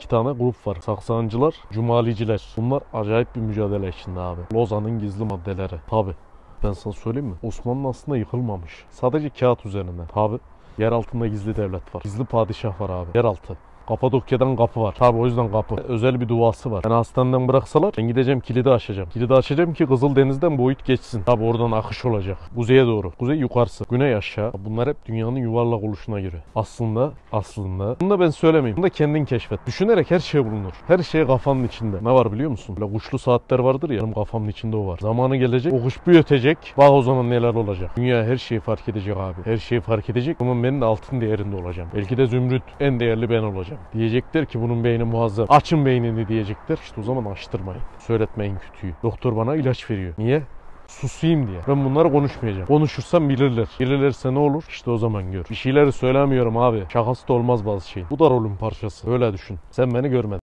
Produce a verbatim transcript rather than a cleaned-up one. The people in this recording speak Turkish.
tane grup var. Saksancılar, Cumaliciler. Bunlar acayip bir mücadele içinde abi. Lozan'ın gizli maddeleri. Tabi. Ben sana söyleyeyim mi? Osmanlı aslında yıkılmamış. Sadece kağıt üzerinde. Tabi. Yer altında gizli devlet var. Gizli padişah var abi. Yeraltı. Kapadokya'dan kapı var. Tabi o yüzden kapı. Özel bir duası var. Beni hastaneden bıraksalar ben gideceğim kilidi açacağım. Kilidi açacağım ki Kızıldeniz'den boyut geçsin. Tabi oradan akış olacak. Kuzeye doğru. Kuzey yukarısı. Güney aşağı. Bunlar hep dünyanın yuvarlak oluşuna göre. Aslında aslında. Bunu da ben söylemeyeyim. Bunu da kendin keşfet. Düşünerek her şey bulunur. Her şey kafanın içinde. Ne var biliyor musun? Böyle kuşlu saatler vardır ya. Benim kafamın içinde o var. Zamanı gelecek. O kuş bir ötecek. Bak o zaman neler olacak. Dünya her şeyi fark edecek abi. Her şeyi fark edecek. Ama ben de altın değerinde olacağım. Belki de zümrüt en değerli ben olacağım. Diyecekler ki bunun beyni muazzam. Açın beynini diyecekler. İşte o zaman açtırmayın. Söyletmeyin kötüyü. Doktor bana ilaç veriyor. Niye? Susayım diye. Ben bunları konuşmayacağım. Konuşursam bilirler. Bilirlerse ne olur? İşte o zaman gör. Bir şeyleri söylemiyorum abi. Şakası da olmaz bazı şey. Bu da rolün parçası. Öyle düşün. Sen beni görmedin.